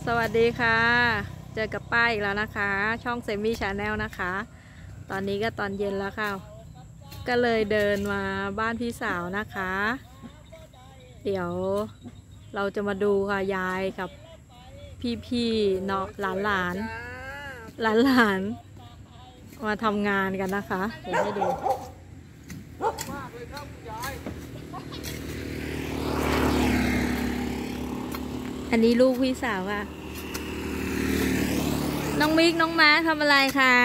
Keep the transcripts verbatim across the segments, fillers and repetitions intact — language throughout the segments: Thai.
สวัสดีค่ะเจอกับป้าอีกแล้วนะคะช่องเซมี่ชาแนลนะคะตอนนี้ก็ตอนเย็นแล้วค่ะก็เลยเดินมาบ้านพี่สาวนะคะเดี๋ยวเราจะมาดูค่ะยายกับพี่ๆเนาะหลานหลานหลานหลานมาทำงานกันนะคะเดี๋ยวให้ดูอันนี้ลูกพี่สาวค่ะน้องมิกน้องม้าทำอะไรคะ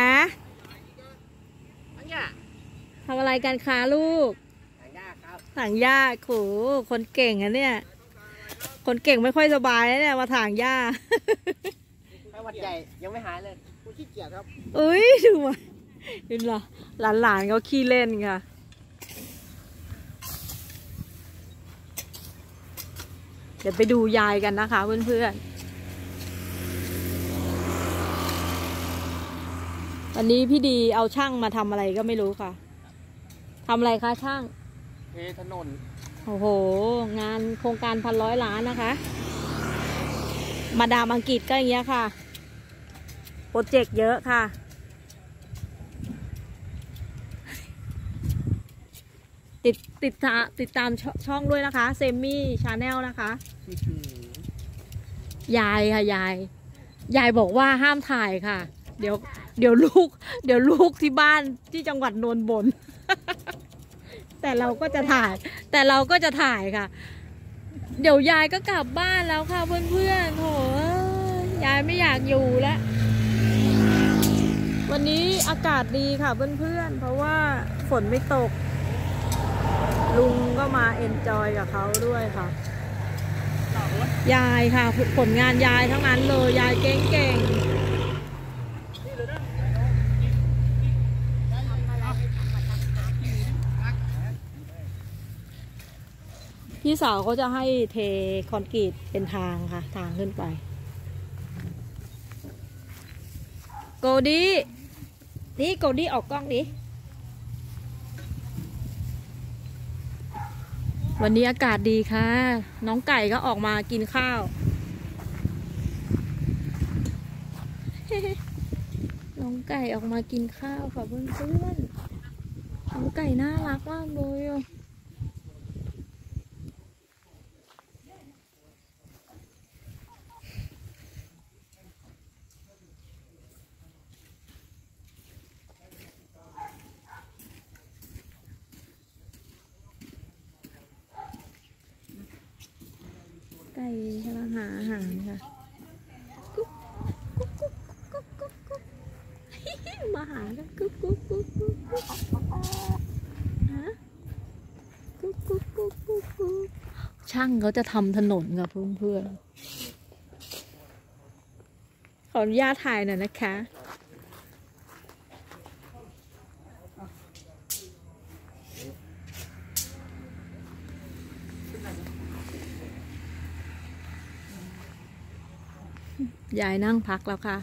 ทำอะไรกันคะลูกถางหญ้าโขคนเก่งอะเนี่ยคนเก่งไม่ค่อยสบายเนี่ยมาถางหญ้าไข้หวัดใหญ่ยังไม่หายเลยกูขี้เกียจครับอุ้ยดูมาดูเหรอหลานๆเขาขี้เล่นค่ะเดี๋ยวไปดูยายกันนะคะเพื่อนๆวันนี้พี่ดีเอาช่างมาทำอะไรก็ไม่รู้ค่ะทำอะไรคะช่างเทถนนโอ้โหงานโครงการพันร้อยล้านนะคะมาดามอังกฤษก็อย่างเงี้ยค่ะโปรเจกต์เยอะค่ะติดติดตามติดตามช่องด้วยนะคะเซมี่ชาแนลนะคะยายค่ะยายยายบอกว่าห้ามถ่ายค่ะเดี๋ยวเดี๋ยวลูกเดี๋ยวลูกที่บ้านที่จังหวัดนนท์บ่นแต่เราก็จะถ่ายแต่เราก็จะถ่ายค่ะเดี๋ยวยายก็กลับบ้านแล้วค่ะเพื่อนๆโถยายไม่อยากอยู่แล้ววันนี้อากาศดีค่ะเพื่อนๆเพราะว่าฝนไม่ตกลุงก็มาเอนจอยกับเขาด้วยค่ะยายค่ะผลงานยายทั้งนั้นเลยยายเก่งๆพี่สาวเขาจะให้เทคอนกรีตเป็นทางค่ะทางขึ้นไปโกดี้นี่โกดี้ออกกล้องดิวันนี้อากาศดีค่ะน้องไก่ก็ออกมากินข้าว น้องไก่ออกมากินข้าวค่ะเพื่อนๆน้องไก่น่ารักมากเลยอ่ะไก่กำลังหาอาหารค่ะกุ๊กกุ๊กกุ๊กกุ๊กกุ๊กกุ๊กมาหากันกุ๊กกุ๊กกุ๊กกุ๊กกุ๊กฮะกุ๊กกุ๊กกุ๊กกุ๊กกุ๊กช่างเขาจะทำถนนค่ะเพื่อนๆขออนุญาตถ่ายหน่อยนะคะยายนั่งพักแล้วค่ะ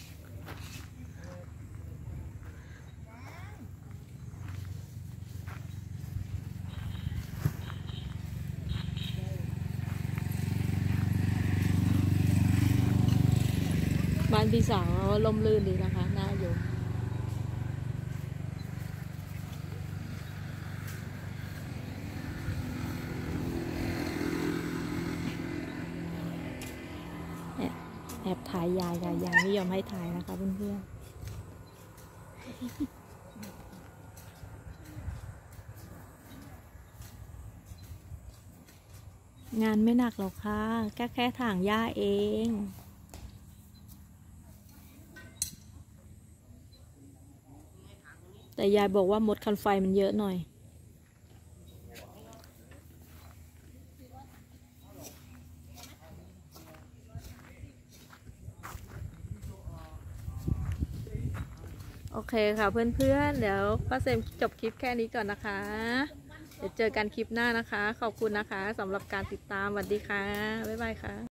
บ้านพี่สาวล่มลื่นดีนะคะน่าอยู่แอบถ่ายยายค่ะยายไม่ยอมให้ถ่ายนะคะเพื่อนๆงานไม่หนักหรอกค่ะแค่แค่ถางหญ้าเองแต่ยายบอกว่ามดคันไฟมันเยอะหน่อยโอเคค่ะเพื่อนๆเดี๋ยวป้าเซมจบคลิปแค่นี้ก่อนนะคะเดี๋ยวเจอกันคลิปหน้านะคะขอบคุณนะคะสำหรับการติดตามสวัสดีค่ะบ๊ายบายค่ะ